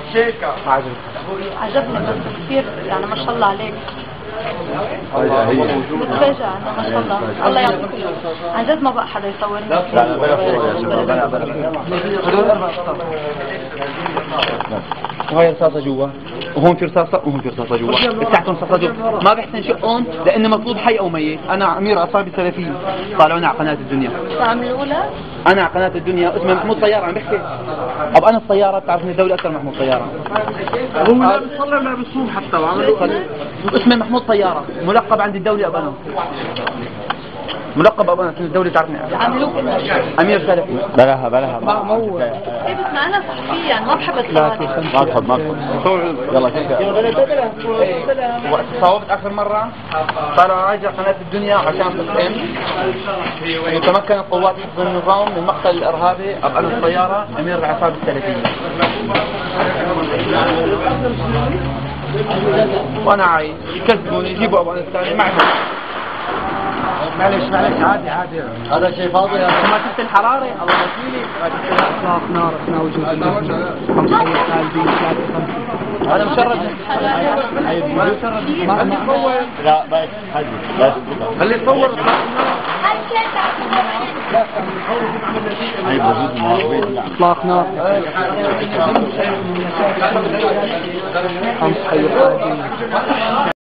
عجبني بس كثير يعني ما شاء الله عليك. متفاجئة أنا ما شاء الله. الله يعطيك عن جد ما بقى حدا يصورني. لا بلا صورة يا شباب بلا. وهي رصاصة جوا وهون في رصاصة وهون في رصاصة جوا، تحتهم رصاصة جوا، ما بحسن شقهم لأنه مطلوب حي أو ميت. أنا أمير أصابي سلفي طالعوني على قناة الدنيا. عم الأولى؟ أنا على قناة الدنيا اسمه محمود طيارة عم بحكي. أب أنا الطيارة بتعرفني الدولة أكثر من محمود طيارة. هو لا بيصلي ولا بيصوم حتى وعملوا اسمه محمود طيارة ملقب عند الدولة أبانا. ملقب أبانا الدولة تعرفني. عملوك أمير سلفي. بلاها مو ايه بس ما انا صحفية يعني ما بحب الصور. ما تدخل يلا كيف وقت صوبت آخر مرة طلع راجع قناة الدنيا عشان تقيم وتمكنت قوات حفظ النظام من مقتل الإرهابي أبقى الطيارة أمير العصابة السلفية. وأنا عايز يكذبوني يجيبوا أبو الثاني معي. معلش عادي هذا شيء فاضي. ما شفت الحرارة الله وكيلي. اطلاق نار اثناء وجود 5 خالدين 3 هذا مشرد. لا بس حد خليه يصور اطلاق نار 5 خالدين.